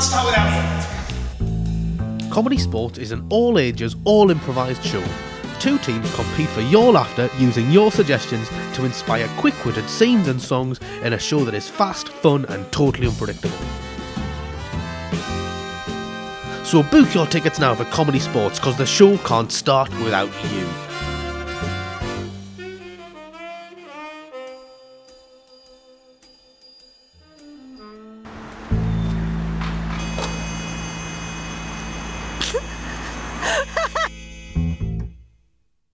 start without you. ComedySportz is an all-ages, all-improvised show. Two teams compete for your laughter using your suggestions to inspire quick-witted scenes and songs in a show that is fast, fun and totally unpredictable. So book your tickets now for ComedySportz because the show can't start without you.